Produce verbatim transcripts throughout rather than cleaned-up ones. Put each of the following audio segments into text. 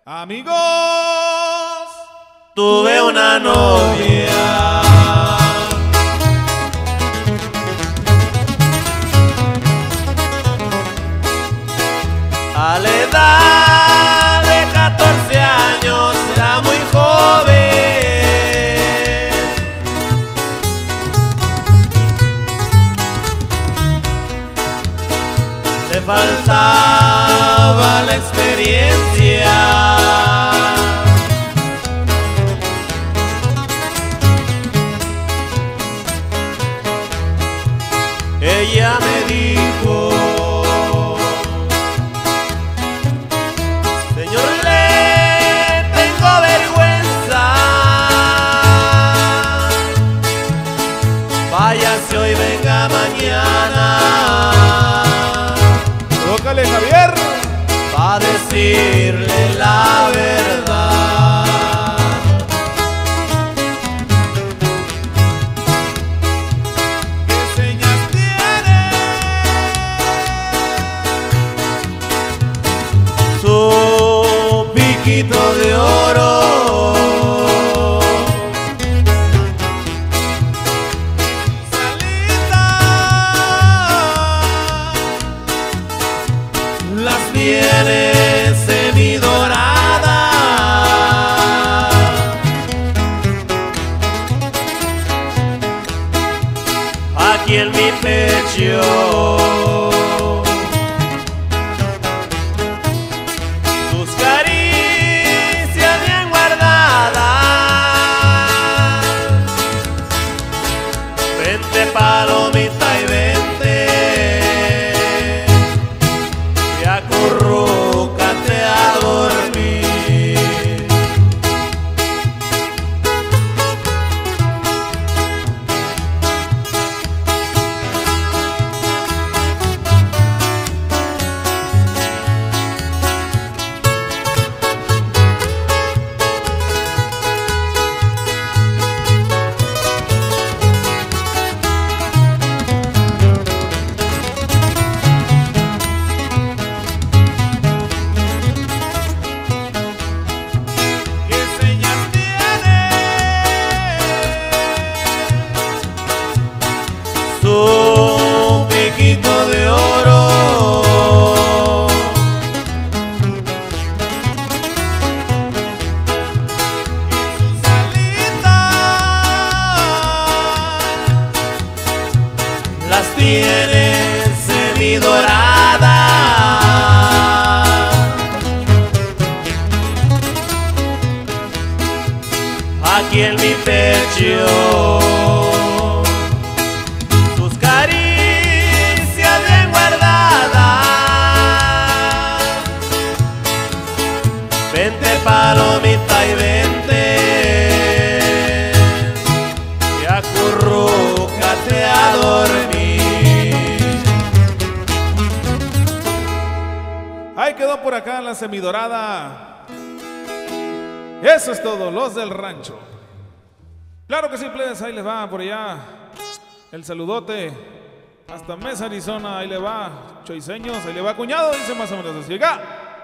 Amigos, tuve una novia. A la edad de catorce años era muy joven. Le faltaba la experiencia. Ella me dijo: señor, le tengo vergüenza. Váyase hoy, venga mañana. tócale, Javier, Pa' decirle la verdad. ¿qué señas tiene? Su piquito de oro. Salita, Las tiene semidorada. Aquí en mi pecho sus caricias bien guardadas. Vente, palomita, y vente y acurrúcate a dormir. ¿qué señas tiene? Su piquito de oro. Sus alitas, Las tiene semidoradas. Aquí en mi pecho sus caricias bien guardadas. Vente, palomita, y vente y acurrúcate a dormir. ahí quedó por acá la semidorada. Eso es todo, los del rancho. Claro que sí, plebes, ahí les va por allá el saludote hasta Mesa, Arizona. Ahí le va, choiseños, ahí le va, cuñado, dice más o menos así. Acá.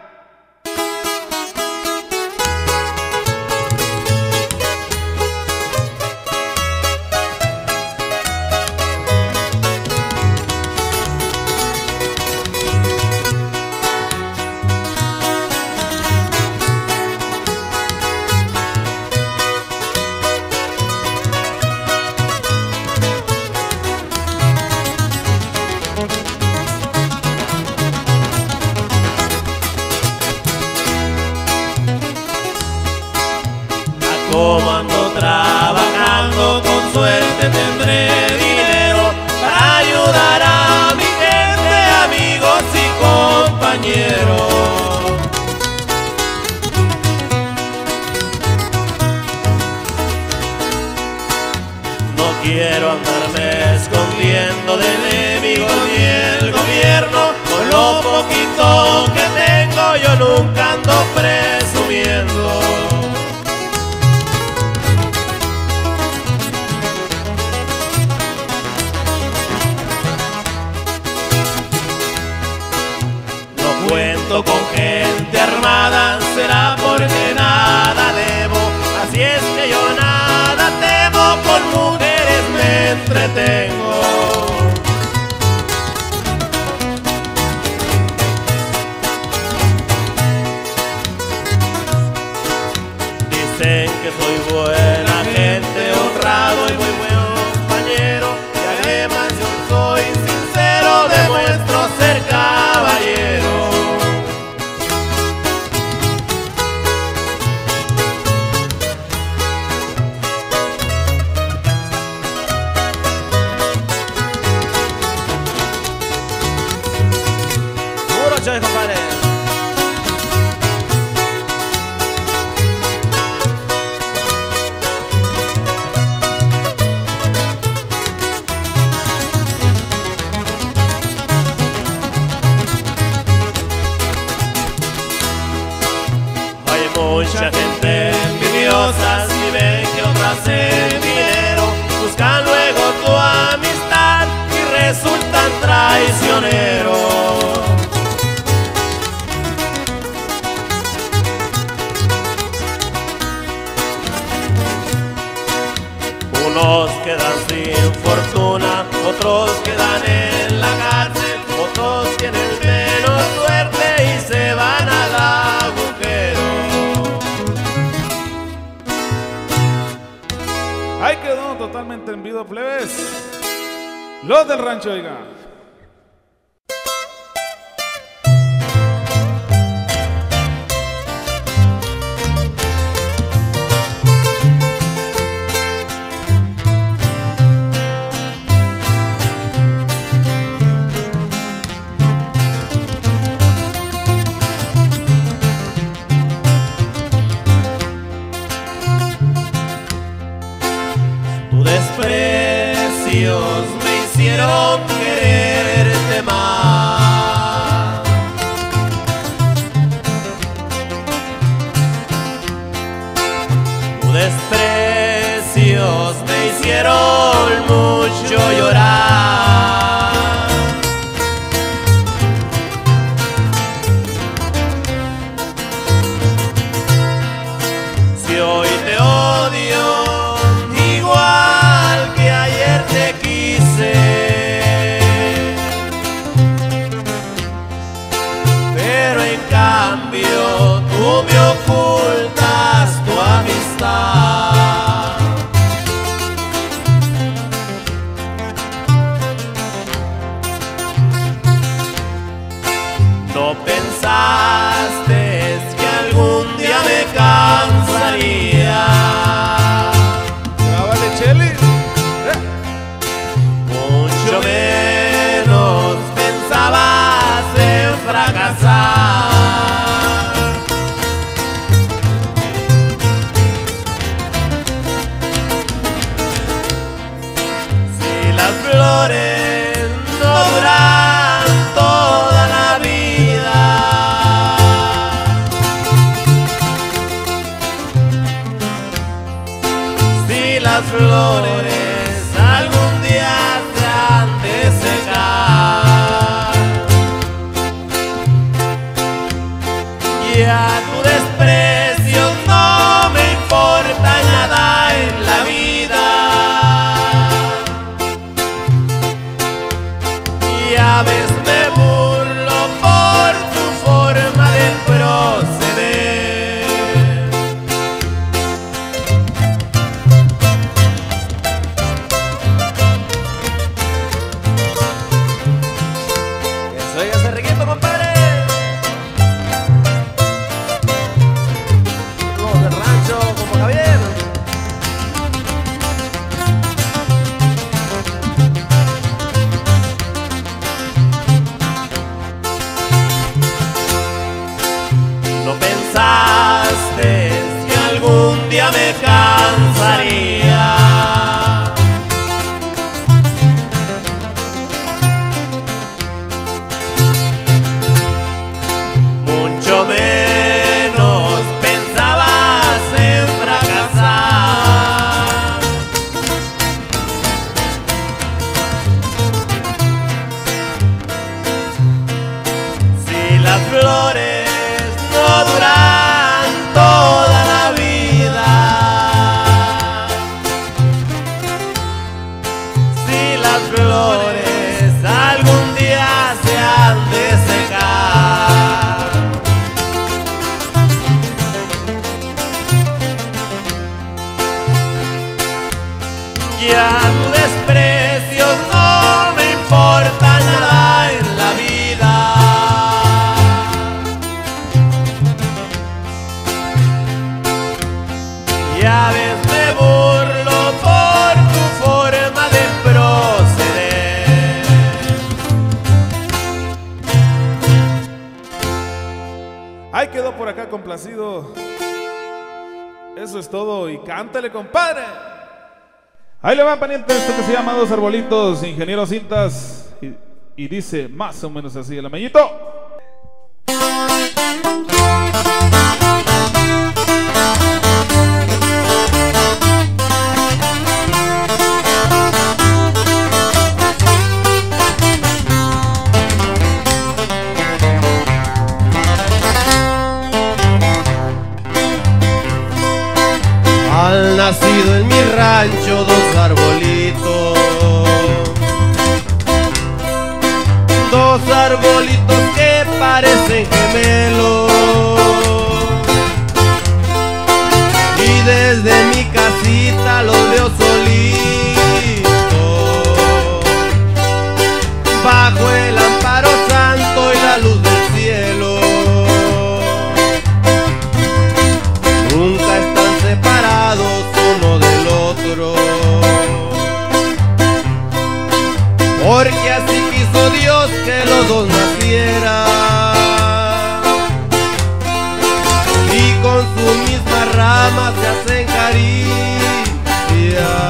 Como ando trabajando, con suerte tendré dinero para ayudar a mi gente, amigos y compañeros. No quiero andarme escondiendo del enemigo ni el gobierno. Con lo poquito que tengo yo nunca ando presumiendo. Cuento con gente armada, será por que soy buena gente, honrado y muy buen compañero, y además yo soy sincero, demuestro ser caballero. Puro choy, compadre. Mucha gente envidiosa, si ven que otros hacen dinero, buscan luego tu amistad y resultan traicioneros. Unos quedan sin fortuna, otros quedan en la cárcel, otros tienen menos suerte y se van al agujero. Ahí quedó totalmente en vivo, plebes. Los del rancho, oiga. Desprecios me hicieron quererte más. Tus desprecios me hicieron mucho llorar. Si hoy te odio igual que ayer te quise, pero en cambio tú me ocultas tu amistad. No pensaste que algún día me cansaría. Grábale, Cheli. Mucho menos pensabas en fracasar. Si las flores no duran toda la vida, si las flores algún día se han de secar, y a tu desprecio no me importa nada en la vida, y a veces me burlo por tu forma de proceder. Eso ya se requito, compadre. Los del rancho como Javier. No pensaste que algún día me cansaría. Mucho menos pensabas en fracasar. Si las flores no duran toda la vida, Ya tu desprecio no me importa nada en la vida. Ya ves, me burlo por tu forma de proceder. Ahí quedó por acá complacido. Eso es todo y cántale, compadre. Ahí le va, pariente, esto que se llama Dos Arbolitos, Ingeniero Cintas, y, y dice más o menos así, el amellito. Han nacido en mi rancho dos arbolitos, dos arbolitos que parecen gemelos, y desde mi casita los veo solitos, bajo el amparo santo y la luz del cielo. Nunca están separados uno del otro, porque así quiso Dios que los dos nacieran, y con su misma rama se hacen caricias,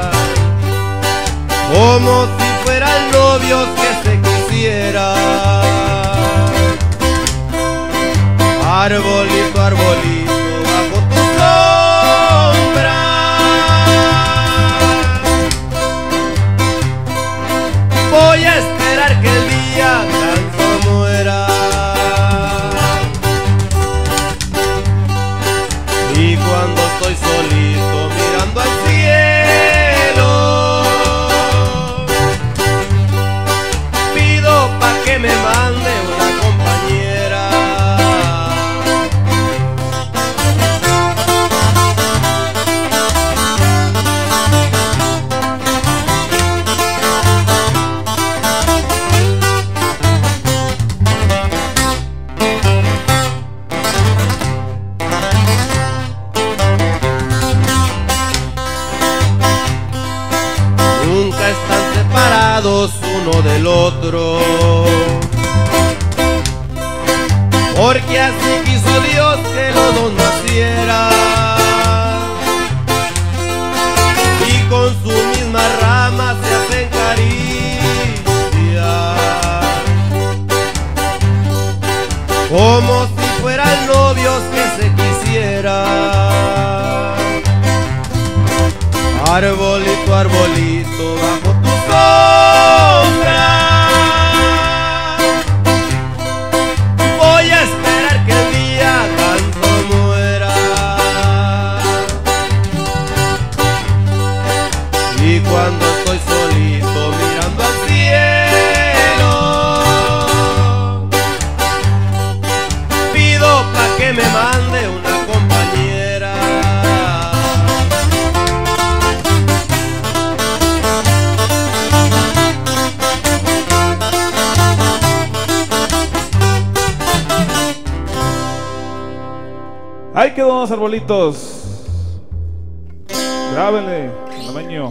como si fueran novios que se quisieran. Arbolito, arbolito, bajo tu sombra, voy a esperar que el día tanto muera. Y cuando estoy solito mirando al cielo, pido pa' que me mande una compañera. Nunca están separados uno del otro, porque así quiso Dios que los dos nacieran, y con su misma rama se hacen caricias, como si fueran novios que se quisieran. Arbolito, arbolito, bajo tu sombra, voy a esperar que el día tanto muera. Y cuando estoy solito mirando al cielo, pido pa' que me mande una compañera. Ahí quedó Dos Arbolitos. Grábenle, alameño.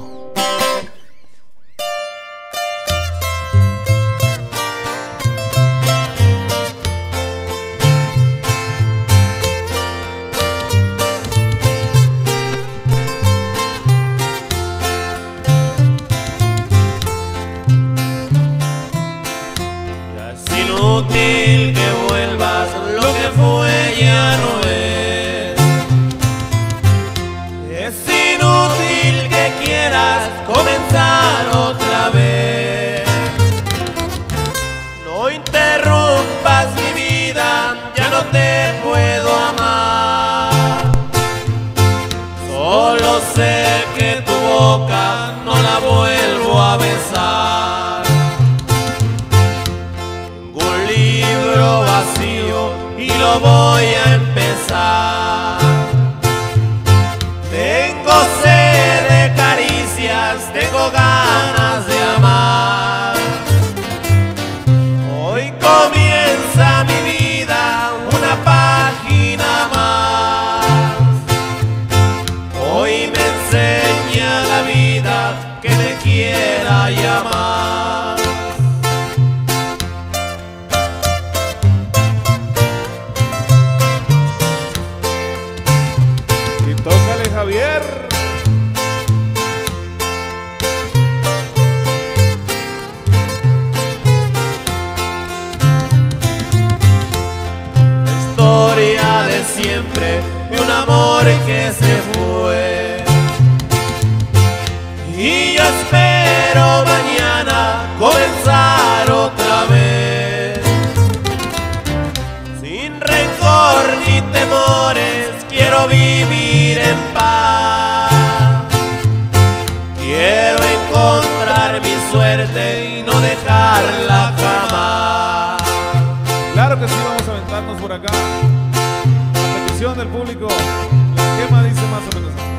Ya es inútil que vuelvas, lo que fue ya no es. Es inútil que quieras ver. Historia de siempre, de un amor que se fue. Y yo espero mañana comenzar otra vez. Sin rencor ni temores, quiero vivir en paz. Quiero encontrar mi suerte y no dejarla jamás. Claro que sí, vamos a aventarnos por acá. La petición del público, la quema dice más o menos así.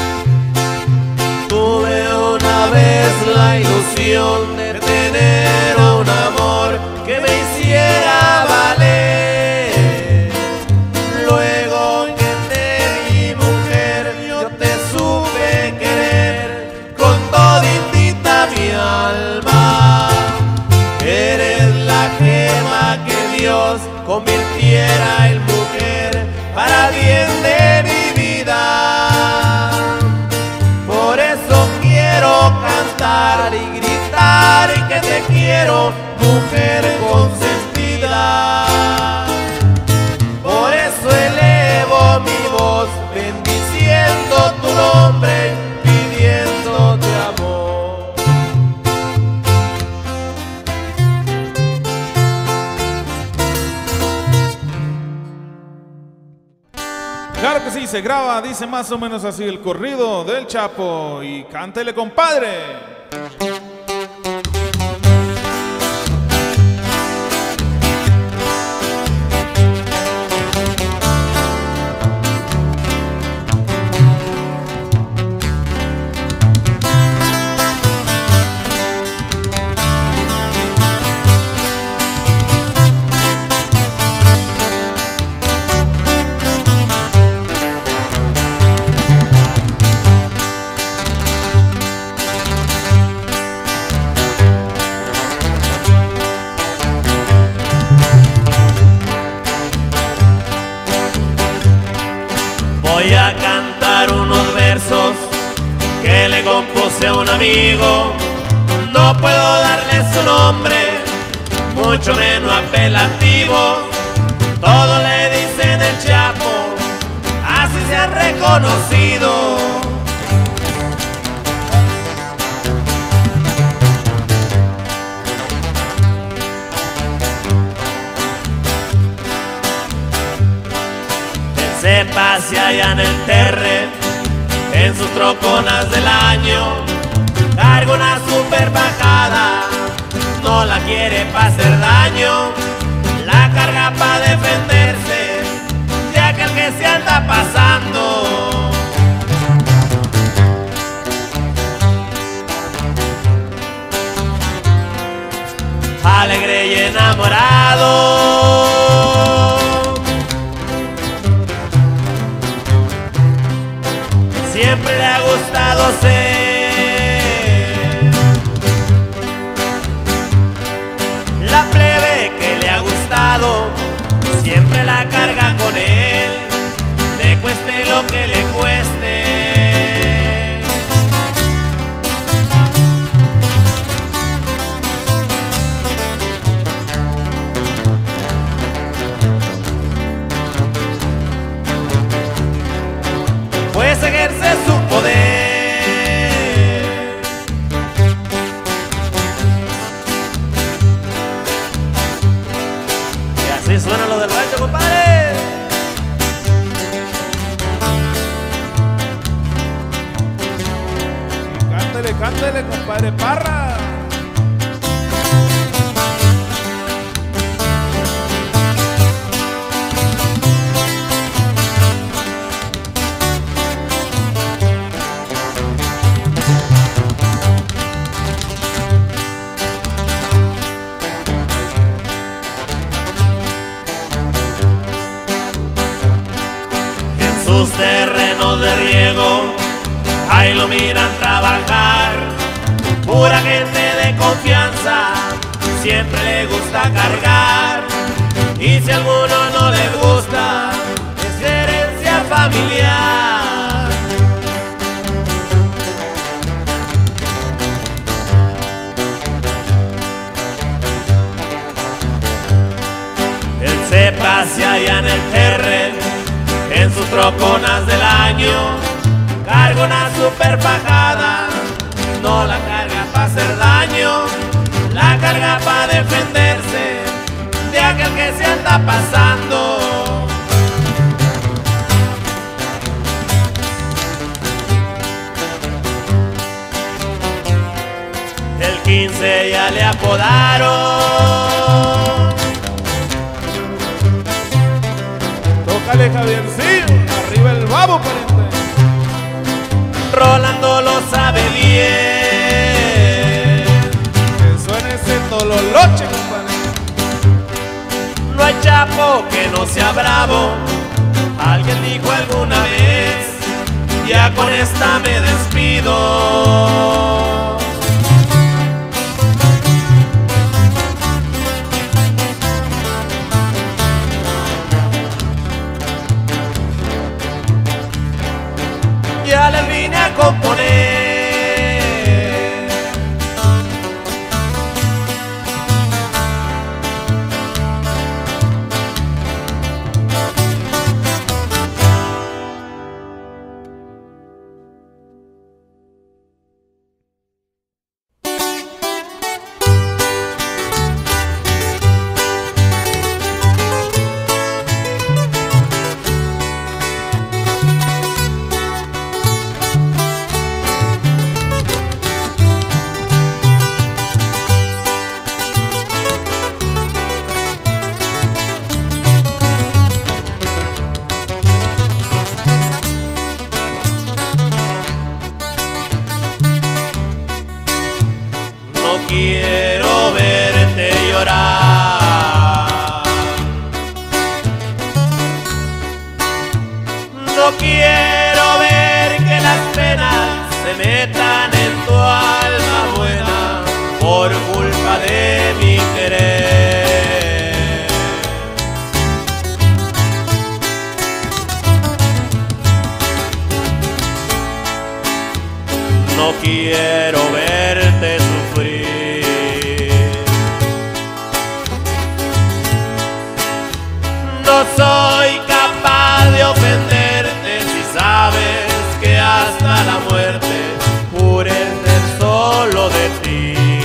Tuve una vez la ilusión de tener un amor que me hiciera valer. Luego que te vi mujer, yo te supe querer con toditita mi alma. Eres la gema que Dios convirtiera en mujer para bien de mi vida. Por eso quiero cantar y gritar y que te quiero, mujer consentida. Por eso elevo mi voz bendiciendo tu nombre, pidiéndote amor. Claro que sí, se graba, dice más o menos así el corrido del Chapo. Y cántele, compadre. Voy a cantar unos versos que le compuse a un amigo. No puedo darle su nombre, mucho menos apelativo. Todos le dicen el Chapo, así se ha reconocido. Se pase allá en el terre, en sus troconas del año, carga una super bajada, no la quiere pa' hacer daño, la carga pa' defenderse de aquel que se anda pasando. Alegre y enamorado, siempre le ha gustado ser la plebe que le ha gustado, siempre la carga con él, le cueste lo que le cueste. Pues ejerce su poder. Y así suena lo del rancho, compadre. Cántele, cántele, compadre Parra. Sus terrenos de riego, ahí lo miran trabajar, pura gente de confianza, siempre le gusta cargar, y si a alguno no le gusta, es herencia familiar. troconas del año, carga una super fajada, no la carga para hacer daño, la carga para defenderse de aquel que se anda pasando. El quince ya le apodaron. Tócale, Javiercillo, arriba el babo, pariente. Rolando lo sabe bien. Que suene ese tololoche, compadre. No hay chapo que no sea bravo. Alguien dijo alguna vez, ya con esta me despido. Ya les vine a componer. Quiero verte llorar, no quiero ver que las penas se metan en tu alma buena por culpa de mi querer. No quiero verte sufrir. No soy capaz de ofenderte si sabes que hasta la muerte juré ser solo de ti.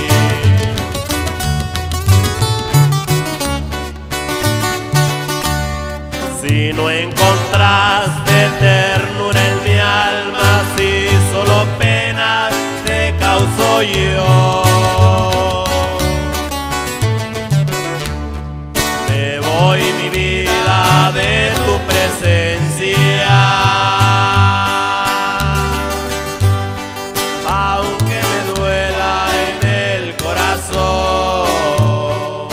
Si no encontraste ternura en mi alma, si solo penas te causo yo, me voy mi vida de tu presencia, aunque me duela en el corazón.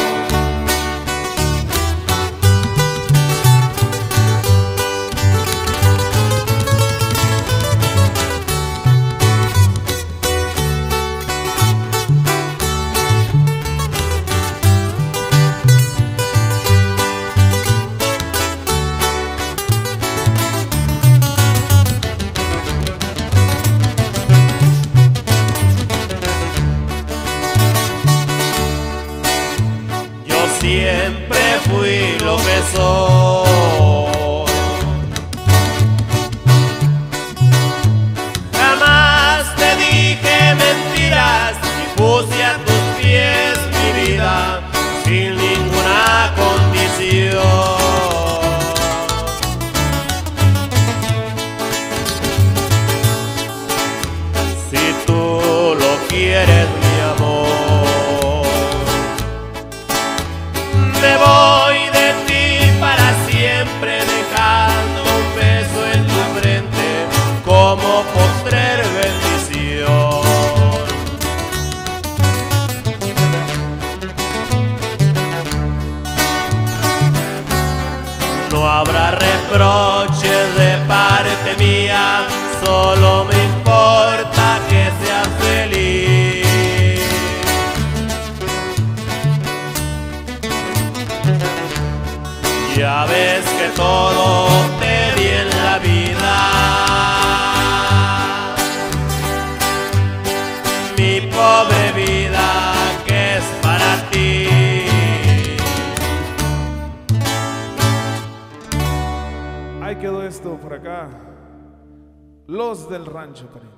Siempre fui lo que soy, jamás te dije mentiras y puse a tus pies mi vida sin ninguna condición. Si tú lo quieres, mi amor, me voy de ti para siempre, dejando un beso en tu frente como postrer bendición. No habrá reproches de parte mía, solo me importa que seas feliz. Ya ves que todo te di en la vida, mi pobre vida que es para ti. Ahí quedó esto. por acá. Los del rancho, pariente.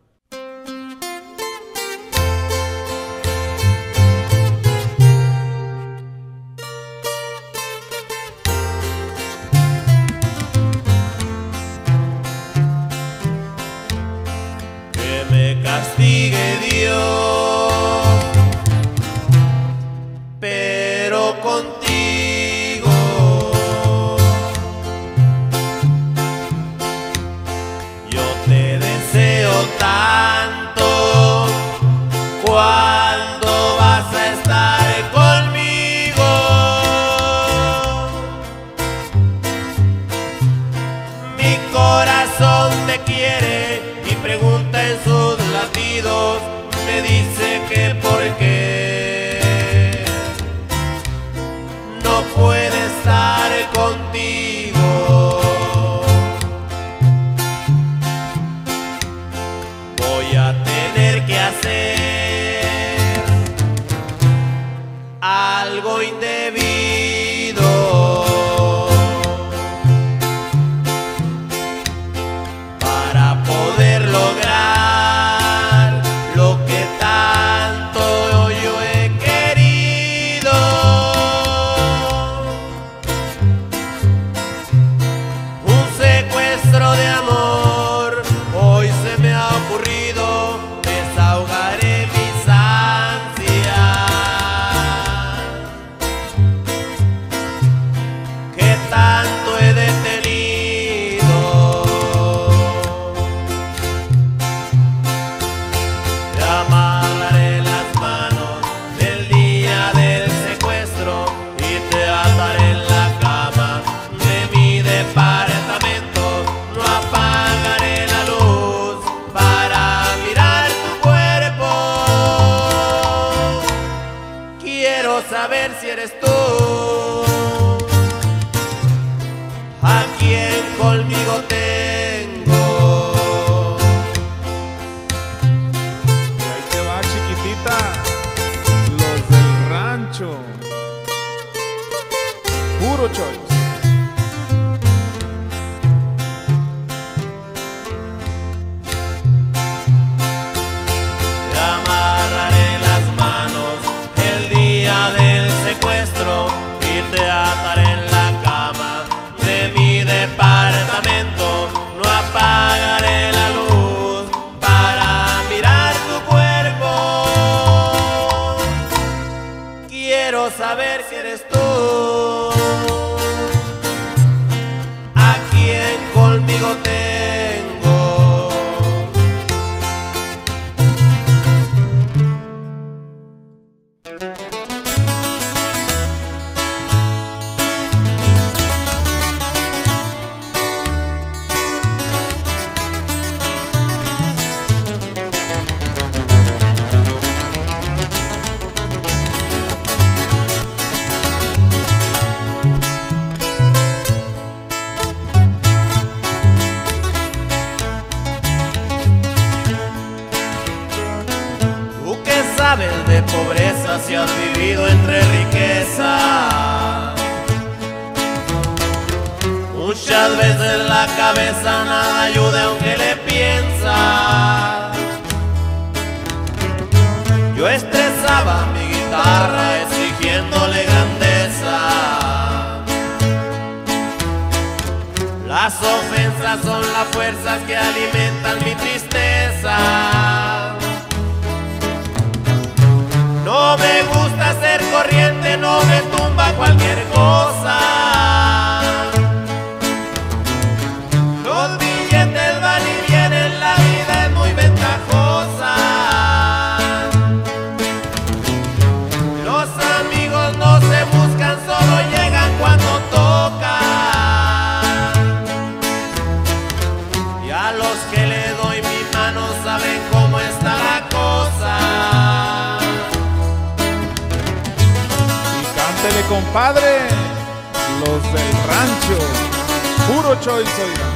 Que me castigue Dios, pero contigo yo te deseo tanto. ¿Cuándo vas a estar conmigo? Mi corazón te quiere y pregunta en sus latidos, me dice que por qué no puede estar contigo. Voy a tener que hacer algo indebido para poder lograr lo que tanto yo he querido. Un secuestro de amor hoy se me ha ocurrido, desahogaré mis ansias que tanto he detenido. Te amarraré las manos del día del secuestro y te ataré en la cama de mi departamento. No apagaré la luz para mirar tu cuerpo. Quiero saber si eres tú a quien conmigo tengo. Y ahí te va, chiquitita. Los del rancho. Puro choice. Te amarraré las manos el día del secuestro y te ataré en la cama de mi departamento. No apagaré la luz para mirar tu cuerpo. Quiero saber si eres tú a quien conmigo tengo. Tú que sabes de pobreza si has vivido entre riqueza. Muchas veces la cabeza nada ayuda aunque le piensa. Yo estresaba mi guitarra exigiéndole grandeza. Las ofensas son las fuerzas que alimentan mi tristeza. No me gusta ser corriente, no me tumba cualquier cosa. Los billetes van y vienen, la vida es muy ventajosa. Los amigos no se buscan, solo llegan cuando tocan. Y a los que le doy mi mano saben cómo está la cosa. Cántele, compadre. Los del rancho. Puro choice, oiga.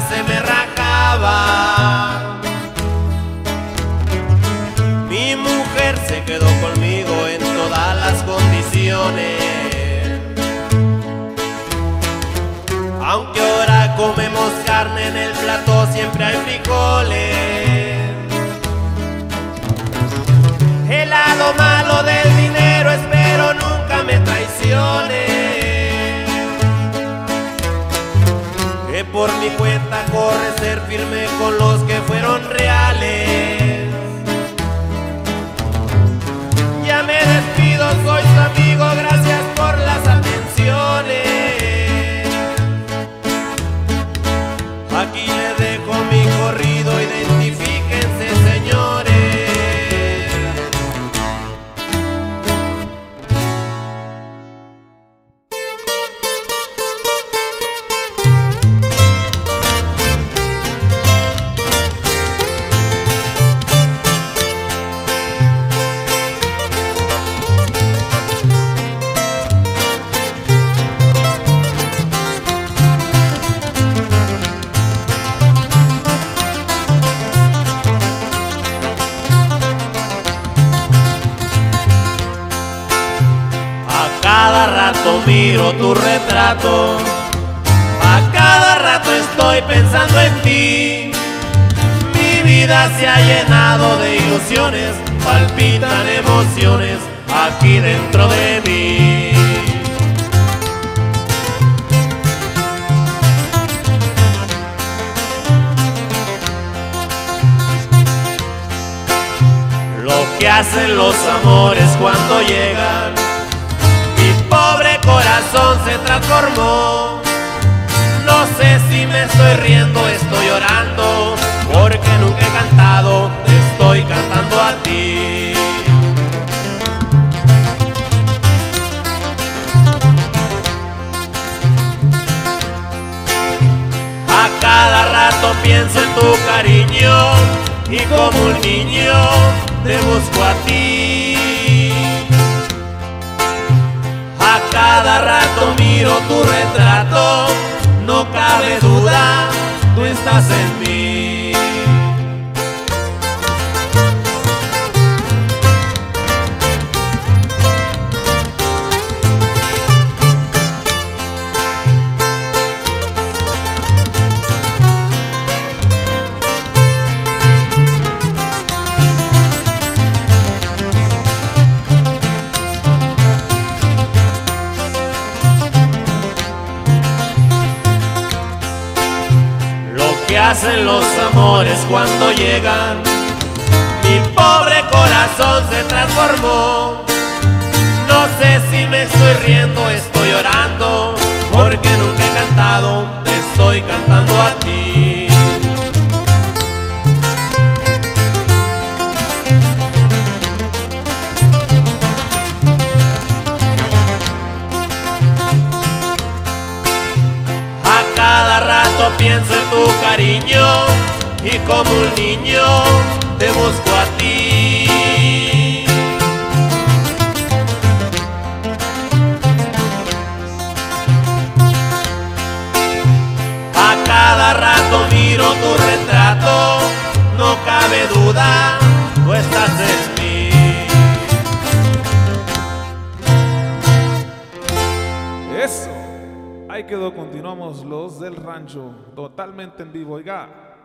se me rajaba. Mi mujer se quedó conmigo en todas las condiciones. Aunque ahora comemos carne, en el plato siempre hay frijoles. El lado malo del dinero espero nunca me traicione. Que por mi cuenta corre ser firme con los que fueron reales. Ya me despido, soy su amigo, gracias por las atenciones. Aquí le dejo mi corrido, identifíquense, señores. Cada rato miro tu retrato, a cada rato estoy pensando en ti. Mi vida se ha llenado de ilusiones, palpitan emociones aquí dentro de mí. Lo que hacen los amores cuando llegan, pobre corazón se transformó. No sé si me estoy riendo, estoy llorando, porque nunca he cantado, te estoy cantando a ti. A cada rato pienso en tu cariño y como un niño te busco a ti. A cada rato miro tu retrato, no cabe duda, tú estás en mí. ¿Qué hacen los amores cuando llegan? Mi pobre corazón se transformó. No sé si me estoy riendo, estoy llorando, porque nunca he cantado, te estoy cantando a ti. A cada rato pienso en tu cariño y como un niño te busco a ti. A cada rato miro tu retrato, no cabe duda, tú estás en mí. Eso. Ahí quedó, continuamos los del rancho, totalmente en vivo, oiga.